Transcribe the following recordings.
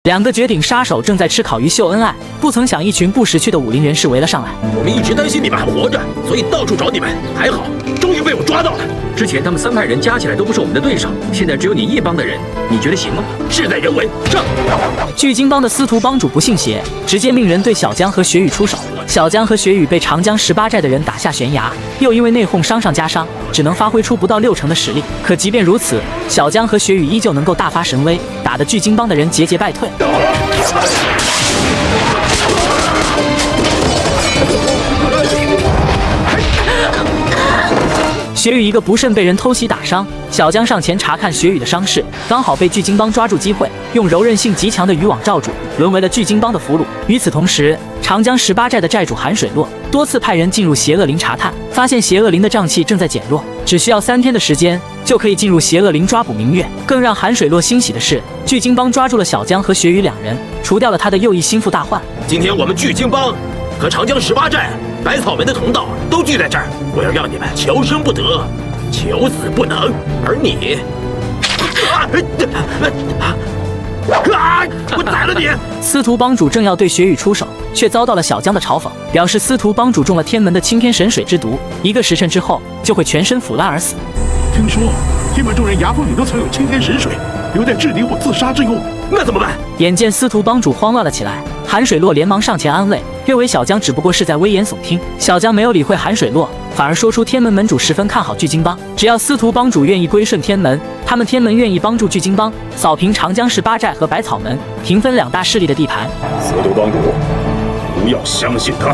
两个绝顶杀手正在吃烤鱼秀恩爱，不曾想一群不识趣的武林人士围了上来。 我们一直担心你们还活着，所以到处找你们，还好，终于被我抓到了。之前他们3派人加起来都不是我们的对手，现在只有你一帮的人，你觉得行吗？事在人为，上！ 巨鲸帮的司徒帮主不信邪，直接命人对小江和雪雨出手。小江和雪雨被长江18寨的人打下悬崖，又因为内讧伤上加伤，只能发挥出不到60%的实力。可即便如此，小江和雪雨依旧能够大发神威，打得巨鲸帮的人节节败退。雪雨一个不慎被人偷袭打伤，小江上前查看雪雨的伤势，刚好被巨鲸帮抓住机会，用柔韧性极强的渔网罩住，沦为了巨鲸帮的俘虏。与此同时，长江18寨的寨主韩水落多次派人进入邪恶林查探，发现邪恶林的瘴气正在减弱，只需要3天的时间就可以进入邪恶林抓捕明月。更让韩水落欣喜的是，巨鲸帮抓住了小江和雪雨2人，除掉了他的右翼心腹大患。 今天我们巨鲸帮和长江18寨、百草门的同道都聚在这儿，我要让你们求生不得，求死不能。而你，我宰了你！ 司徒帮主正要对雪雨出手，却遭到了小江的嘲讽，表示司徒帮主中了天门的青天神水之毒，1个时辰之后就会全身腐烂而死。 听说天门众人牙缝里都藏有青天神水，留待制敌或自杀之用， 那怎么办？ 眼见司徒帮主慌乱了起来，韩水落连忙上前安慰，认为小江只不过是在危言耸听。小江没有理会韩水落，反而说出天门门主十分看好巨鲸帮，只要司徒帮主愿意归顺天门，他们天门愿意帮助巨鲸帮扫平长江18寨和百草门，平分2大势力的地盘。 司徒帮主，不要相信他。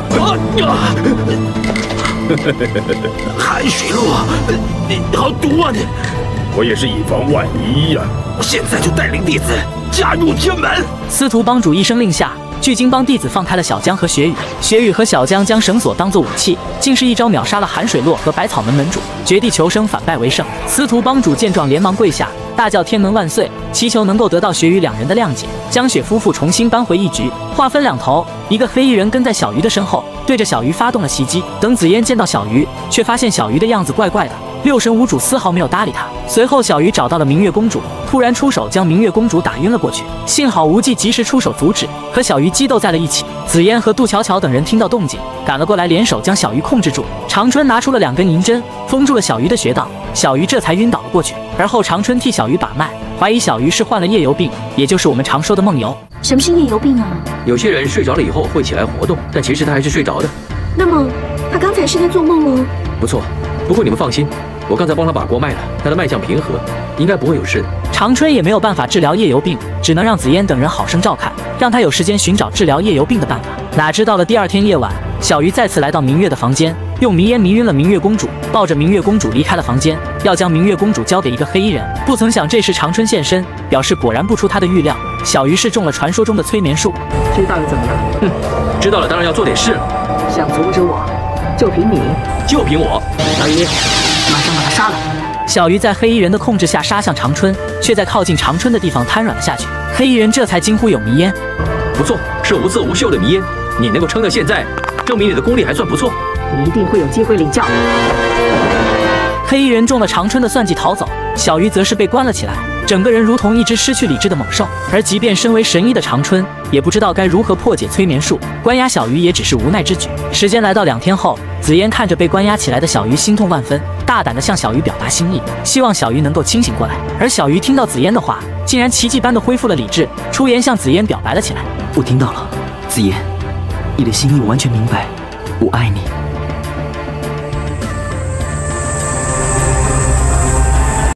韩水落，你好毒啊你！ 我也是以防万一呀。 我现在就带领弟子加入天门。 司徒帮主一声令下，巨鲸帮弟子放开了小江和雪雨。雪雨和小江将绳索当作武器，竟是一招秒杀了韩水落和百草门门主，绝地求生，反败为胜。司徒帮主见状连忙跪下，大叫天门万岁，祈求能够得到雪雨2人的谅解。江雪夫妇重新扳回一局，话分2头，一个黑衣人跟在小鱼的身后，对着小鱼发动了袭击。等紫嫣见到小鱼，却发现小鱼的样子怪怪的，6神无主丝毫没有搭理他。随后小鱼找到了明月公主，突然出手将明月公主打晕了过去，幸好无忌及时出手阻止，和小鱼激斗在了一起。紫嫣和杜巧巧等人听到动静赶了过来，联手将小鱼控制住。长春拿出了2根银针封住了小鱼的穴道，小鱼这才晕倒了过去。而后长春替小鱼把脉，怀疑小鱼是患了夜游病，也就是我们常说的梦游。 什么是夜游病啊？ 有些人睡着了以后会起来活动，但其实他还是睡着的。 那么他刚才是在做梦吗？ 不错，不过你们放心，我刚才帮他把过脉了，他的脉象平和，应该不会有事的。 长春也没有办法治疗夜游病，只能让紫嫣等人好生照看，让他有时间寻找治疗夜游病的办法。哪知到了第2天夜晚，小鱼再次来到明月的房间，用迷烟迷晕了明月公主，抱着明月公主离开了房间，要将明月公主交给一个黑衣人。不曾想这时长春现身，表示果然不出他的预料，小鱼是中了传说中的催眠术。 知道又怎么样？ 哼，知道了当然要做点事了。 想阻止我，就凭你？ 就凭我？ 老爷，马上把他杀了。 小鱼在黑衣人的控制下杀向长春，却在靠近长春的地方瘫软了下去。黑衣人这才惊呼有迷烟。 不错，是无色无嗅的迷烟，你能够撑到现在，证明你的功力还算不错。 你一定会有机会领教。 黑衣人中了长春的算计逃走，小鱼则是被关了起来，整个人如同一只失去理智的猛兽。而即便身为神医的长春，也不知道该如何破解催眠术，关押小鱼也只是无奈之举。时间来到2天后，紫嫣看着被关押起来的小鱼，心痛万分，大胆地向小鱼表达心意，希望小鱼能够清醒过来。而小鱼听到紫嫣的话，竟然奇迹般地恢复了理智，出言向紫嫣表白了起来。 我听到了，紫嫣，你的心意我完全明白，我爱你。